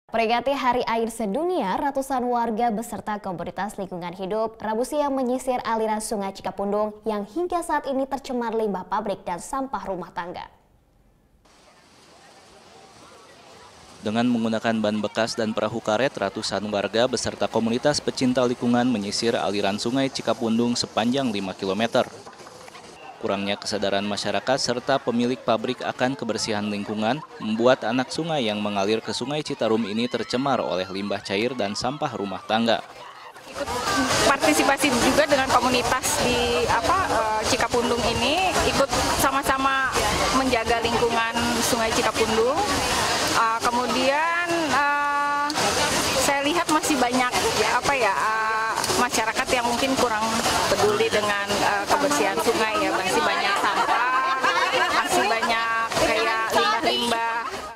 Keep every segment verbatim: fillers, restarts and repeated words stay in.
Peringati Hari Air Sedunia, ratusan warga beserta komunitas lingkungan hidup Rabu siang menyisir aliran Sungai Cikapundung yang hingga saat ini tercemar limbah pabrik dan sampah rumah tangga. Dengan menggunakan ban bekas dan perahu karet, ratusan warga beserta komunitas pecinta lingkungan menyisir aliran Sungai Cikapundung sepanjang lima kilometer. Kurangnya kesadaran masyarakat serta pemilik pabrik akan kebersihan lingkungan membuat anak sungai yang mengalir ke Sungai Citarum ini tercemar oleh limbah cair dan sampah rumah tangga. Ikut partisipasi juga dengan komunitas di apa Cikapundung ini, ikut sama-sama menjaga lingkungan Sungai Cikapundung. Uh, kemudian uh, saya lihat masih banyak ya apa ya uh, masyarakat yang mungkin kurang peduli dengan uh, kebersihan sungai ya, masih banyak sampah, masih banyak kayak limbah-limbah.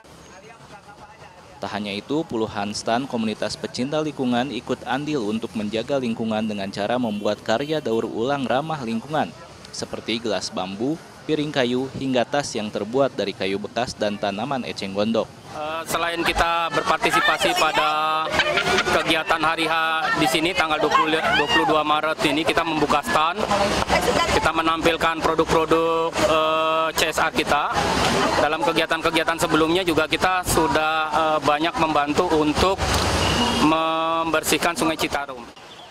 Tak hanya itu, puluhan stan komunitas pecinta lingkungan ikut andil untuk menjaga lingkungan dengan cara membuat karya daur ulang ramah lingkungan, seperti gelas bambu, piring kayu, hingga tas yang terbuat dari kayu bekas dan tanaman eceng gondok. Uh, selain kita berpartisipasi pada kegiatan Hari H di sini tanggal dua puluh dua Maret ini, kita membuka stand, kita menampilkan produk-produk uh, C S R kita. Dalam kegiatan-kegiatan sebelumnya juga kita sudah uh, banyak membantu untuk membersihkan Sungai Citarum.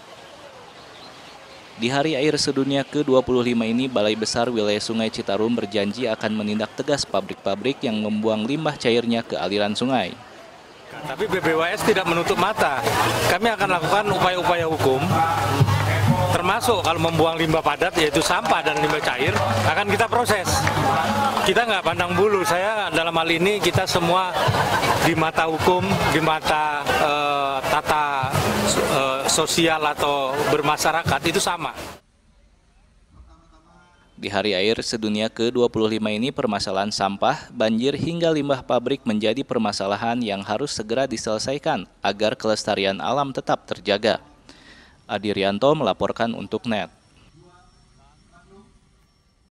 Di Hari Air Sedunia ke dua puluh lima ini, Balai Besar Wilayah Sungai Citarum berjanji akan menindak tegas pabrik-pabrik yang membuang limbah cairnya ke aliran sungai. Tapi B B W S tidak menutup mata. Kami akan lakukan upaya-upaya hukum, termasuk kalau membuang limbah padat yaitu sampah dan limbah cair, akan kita proses. Kita nggak pandang bulu. Saya dalam hal ini kita semua di mata hukum, di mata uh, tata uh, sosial atau bermasyarakat itu sama. Di Hari Air Sedunia ke dua puluh lima ini, permasalahan sampah, banjir hingga limbah pabrik menjadi permasalahan yang harus segera diselesaikan agar kelestarian alam tetap terjaga. Adi Rianto melaporkan untuk N E T.